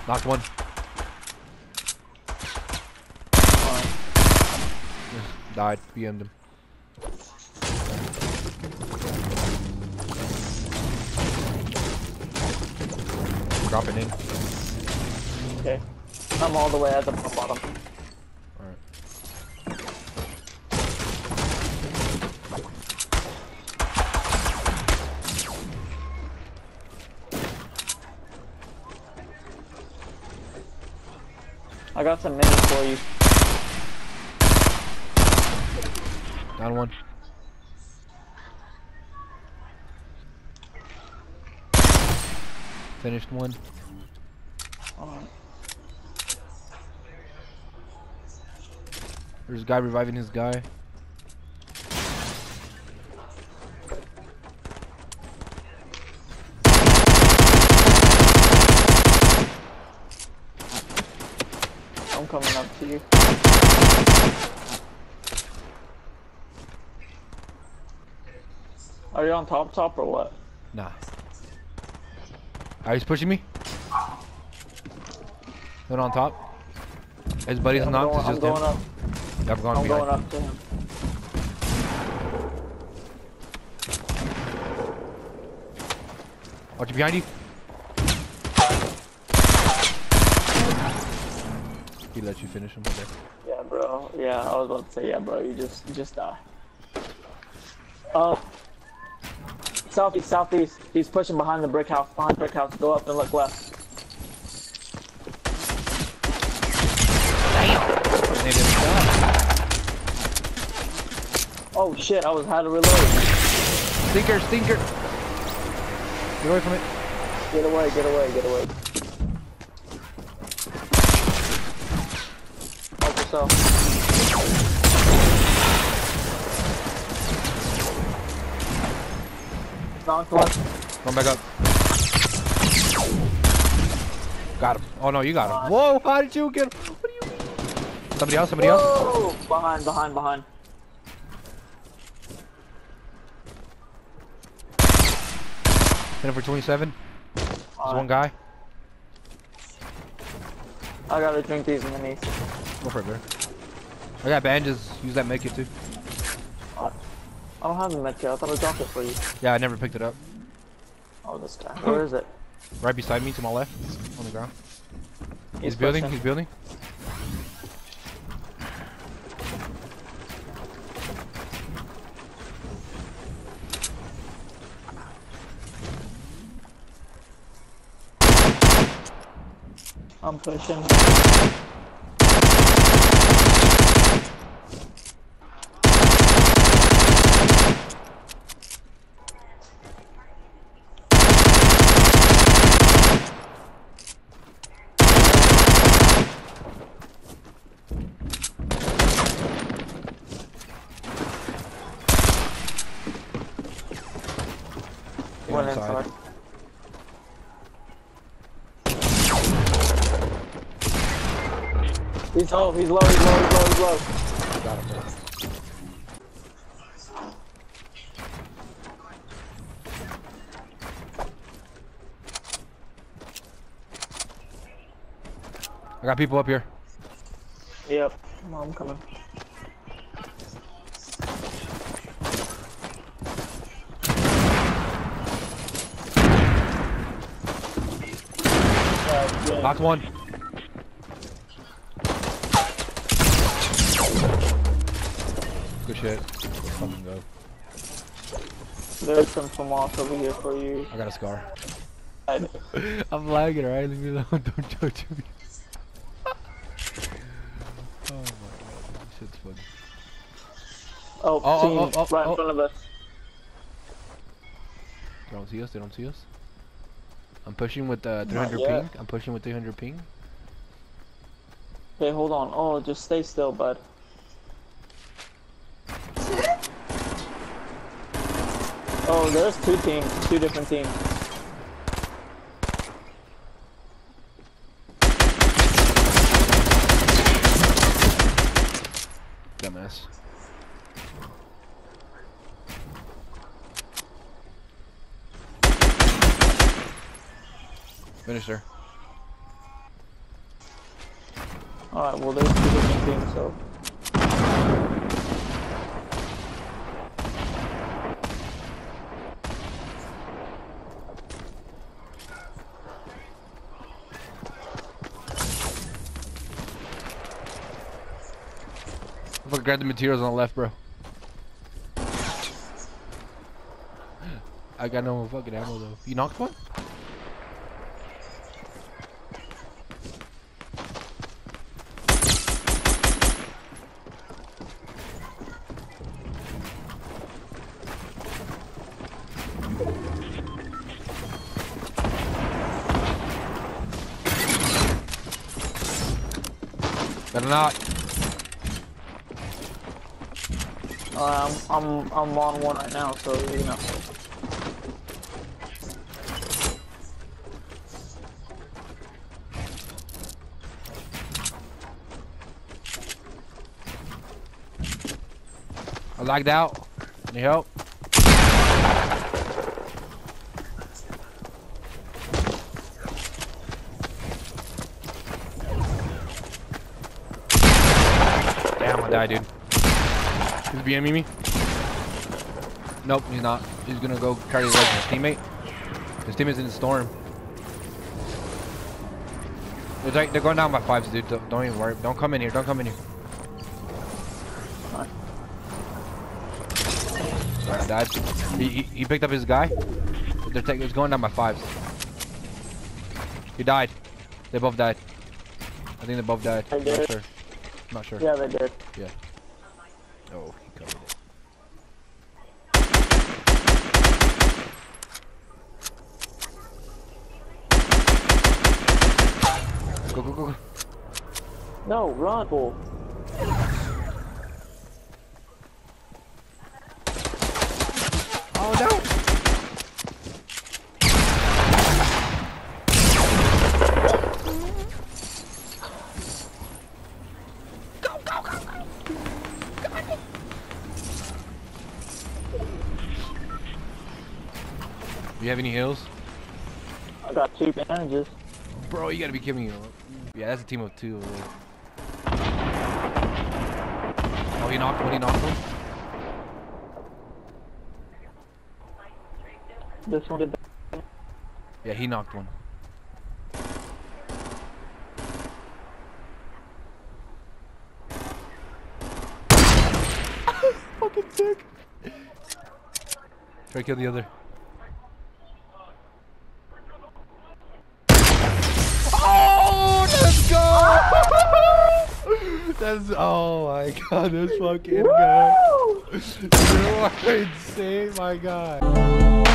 Knocked one. Died. BM'd him. Dropping in. Okay. I'm all the way at the bottom. Alright. I got some minis for you. Down one. Finished one. Alright. There's a guy reviving his guy. I'm coming up to you. Are you on top or what? Nah. He's pushing me. Then on top. His buddy's knocked. It's I'm just going him. up. Yeah, I'm going I'm behind. going up to him. Watch it behind you. He let you finish him. Okay. Yeah, bro. Yeah, I was about to say, yeah, bro. You just die. Southeast. He's pushing behind the brick house. Behind brick house. Go up and look left. Oh shit! Had to reload. Stinker! Get away from it. Get away! Help yourself. Knocked one. Come back up. Got him. Oh no, you got him. Whoa! How did you get him? What do you mean? Somebody else? Whoa! Behind. Hit him for 27. There's one guy. I gotta drink these minis. Go for it, bro. I got bandages. Use that medkit too. I don't have the medkit. I thought I dropped it for you. Yeah, I never picked it up. Oh, this guy. Where is it? Right beside me, to my left, on the ground. He's pushing. building. I'm pushing. One inside. He's low. Got him, bro. I got people up here. Yep. I'm coming. Knocked one. Good shit. Fucking go. There's some FAMAS over here for you. I got a scar. I- I'm lagging, alright? Leave me alone. Don't judge me. Oh my god. This shit's funny. Team right in front of us. They don't see us. They don't see us. I'm pushing with 300 yet. ping. I'm pushing with 300 ping. Okay, hold on. Oh, just stay still, bud. Oh, there's two teams. Two different teams. Dumbass. Finish her. Alright, well there's two different teams, so. Fucking grab the materials on the left, bro. I got no fucking ammo though. You knocked one? Got a knock. I'm on one right now, so you know. I lagged out. Need help? Damn, I died, dude. He's BMing me? Nope, he's not. He's gonna go carry his teammate. His teammate's in the storm. They're going down by fives, dude. Don't even worry. Don't come in here. Don't come in here. Alright, I died. He picked up his guy. It's going down by fives. He died. They both died. I think they both died. They did. Not sure. Not sure. Yeah, they did. Yeah. Oh, he covered it. Go, go, go, go. No, run, bull. Oh, no. Go, go, go, go. Do you have any heals? I got 2 bandages. Bro, you gotta be kidding me. Yeah, that's a team of 2. Oh, he knocked one, he knocked one. This one did. Yeah, he knocked one. Fucking sick. Try to kill the other. Oh, let's go! That's, oh my god, this fucking guy. You are insane, my god.